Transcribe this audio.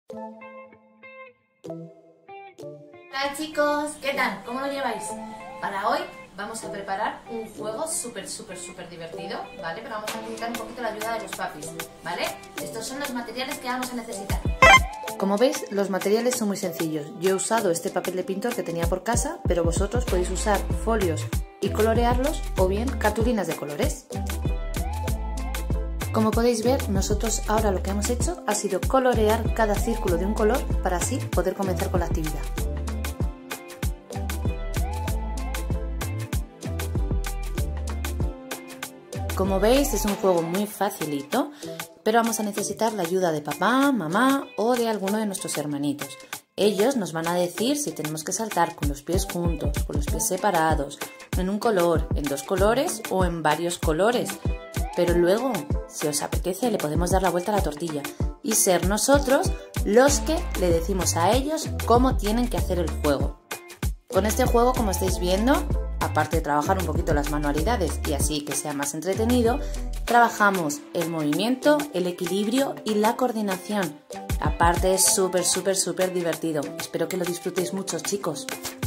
Hola chicos, ¿qué tal? ¿Cómo lo lleváis? Para hoy vamos a preparar un juego súper divertido, ¿vale? Pero vamos a necesitar un poquito la ayuda de los papis, ¿vale? Estos son los materiales que vamos a necesitar. Como veis, los materiales son muy sencillos. Yo he usado este papel de pintor que tenía por casa, pero vosotros podéis usar folios y colorearlos o bien cartulinas de colores. Como podéis ver, nosotros ahora lo que hemos hecho ha sido colorear cada círculo de un color para así poder comenzar con la actividad. Como veis, es un juego muy facilito, pero vamos a necesitar la ayuda de papá, mamá o de alguno de nuestros hermanitos. Ellos nos van a decir si tenemos que saltar con los pies juntos, con los pies separados, en un color, en dos colores o en varios colores. Pero luego, si os apetece, le podemos dar la vuelta a la tortilla y ser nosotros los que le decimos a ellos cómo tienen que hacer el juego. Con este juego, como estáis viendo, aparte de trabajar un poquito las manualidades y así que sea más entretenido, trabajamos el movimiento, el equilibrio y la coordinación. Aparte es súper divertido. Espero que lo disfrutéis mucho, chicos.